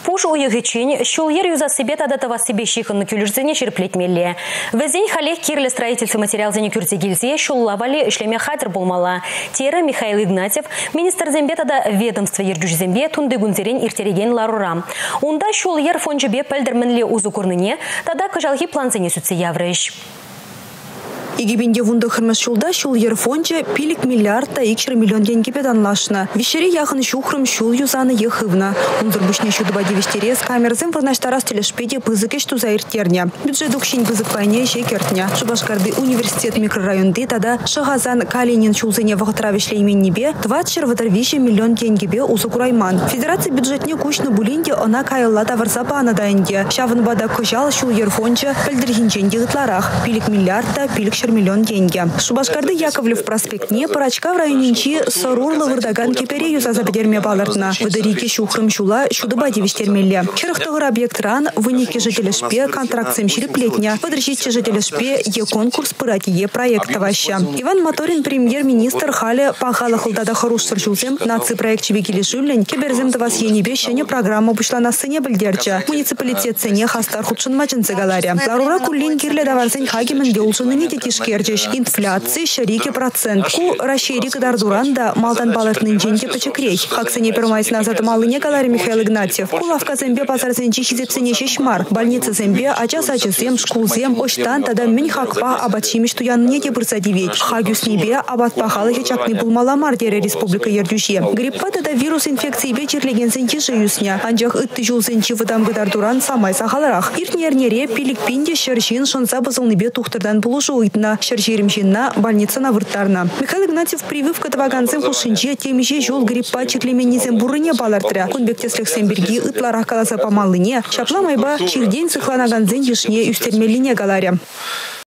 пуш уйгычин, шулер юза себе тадатава себе шиханны күлюрзене черплетмелле. Везень халех кирле строительство материал зене кюртегильзе шуллавали ишлеме хатер болмала. Тера Михаил Игнатьев, министр зембе тада ведомство ержужзембе тунды гунзерен иртереген ларура. Унда шулер фонжебе пельдерменле узукурныне, тада кажалхи планзене сүтсе яврыш. Егибенде вунда хырмас шулда шул ерфонча пилик миллиарда икшер миллион деньги педанлашна. Вещери яхын шухрым шул юзаны ехывна. Унзырбушне шудыба девестерез камерзем вырнаштарас телешпеде пызыкеш тузаиртерня. Бюджет укшин пызык пайне шекертня. Шубашкарды университет микрорайонды тада Шахазан Калинин шулзене вахтравишле именнебе 20 миллион деньгибе узукурайман. Федерация бюджетне кучны булинде она кайылла таварсапана дайынде. Шавын бада кожал шул ерфонча пельдерхинчен дегытларах. Пилик миллиарда пилик миллион деньги. Шубашкарды Яковлев проспектне парачка в районе Нчи Сорурлы вырдаган кепере юза забедерме балартна. Выдарике шухрым шула шудыба девестермелле. Черхтагыр объект ран вынике жители шпе контракт семшириплетня. Выдращите жители шпе е конкурс пыратие проекта ваща. Иван Моторин премьер-министр хале пахала хылдада харушсыр шулзем наци проект чебекили шуллень кеберзем давас енебещене программа бушла на сцене бельдерча. Муниципалитет цене хастар худшын мачынцы галаря. Ларура куллин кирле даварзень хагимен деулшыны не Керчеш инфляции шарики процент. Ку расширик дардуранда малтан балатный деньги почекрей. Хаксене пермайс назад малыне галари Михаил Игнатьев. Кулавка зембе пазар зенчи хизепсене шешмар. Больница зембе ачасачызем шкулзем оштан тада мень хакпа абатчимиш туян нете бурсадивет. Хагюс небе абат пахалы хечакны булмаламар дере республика Ердюше. Гриппа тада вирус инфекции бечерлеген зенчи жиюсня. Анжах ытты жул зенчи выдам гдардуран самай сахаларах. Иртнернере пилик пинде шершин шонса базылныбе тухтырдан булушу на Шершеримщина больница на выртарна. Михаил Игнатьев прививка таваганцем пушинче темище жол гриппа чеклеменизем бурыне балартра. Кунбектеслех семберги ытларах каласа помалыне. Шапла майба чирдень цыхланаганзен ешне юстермелине галаря.